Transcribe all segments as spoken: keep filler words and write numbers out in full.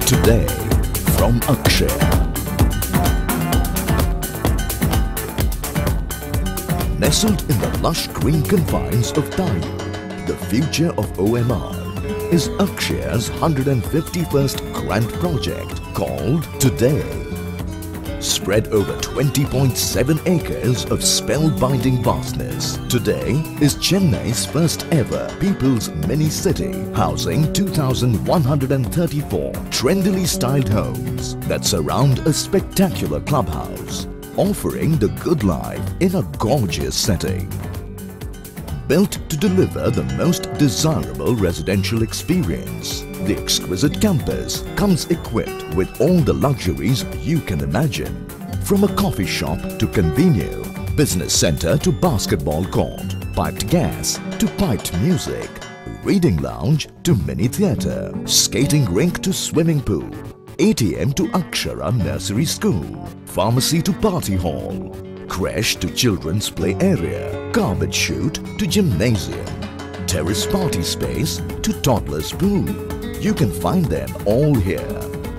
Today from Akshaya. Nestled in the lush green confines of Thaiyur, the future of O M R is Akshaya's one hundred fifty-first grand project called Today. Spread over twenty point seven acres of spellbinding vastness, Today is Chennai's first ever people's mini city, housing two thousand one hundred thirty-four trendily styled homes that surround a spectacular clubhouse, offering the good life in a gorgeous setting. Built to deliver the most desirable residential experience, the exquisite campus comes equipped with all the luxuries you can imagine. From a coffee shop to convenio, business center to basketball court, piped gas to piped music, reading lounge to mini theatre, skating rink to swimming pool, A T M to Akshara Nursery School, pharmacy to party hall, creche to children's play area, carpet shoot to gymnasium, terrace party space to toddler's pool. You can find them all here.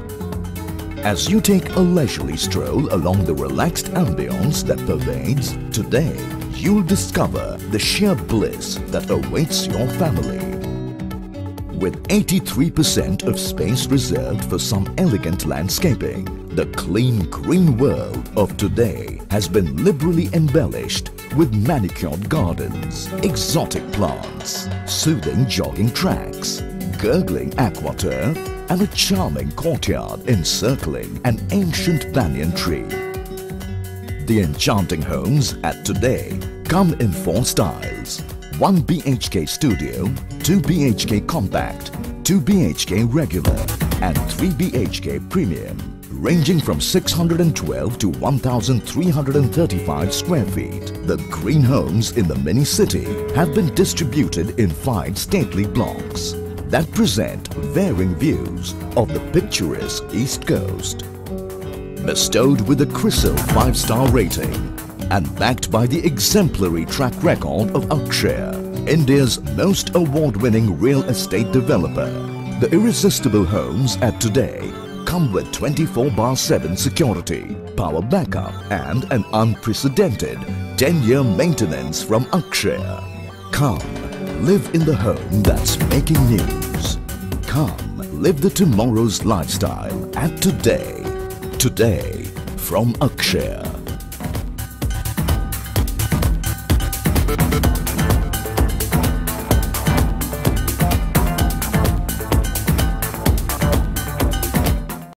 As you take a leisurely stroll along the relaxed ambience that pervades Today, you'll discover the sheer bliss that awaits your family. With eighty-three percent of space reserved for some elegant landscaping, the clean green world of Today has been liberally embellished with manicured gardens, exotic plants, soothing jogging tracks, gurgling aquaturf, and a charming courtyard encircling an ancient banyan tree. The enchanting homes at Today come in four styles: one B H K studio, two B H K compact, two B H K regular, and three B H K premium, ranging from six hundred twelve to one thousand three hundred thirty-five square feet. The green homes in the mini city have been distributed in five stately blocks that present varying views of the picturesque East Coast. Bestowed with a CRISIL five star rating and backed by the exemplary track record of Akshaya, India's most award-winning real estate developer, the irresistible homes at Today come with twenty-four by seven security, power backup, and an unprecedented ten year maintenance from Akshaya. Come, live in the home that's making news. Come, live the tomorrow's lifestyle at Today. Today from Akshaya.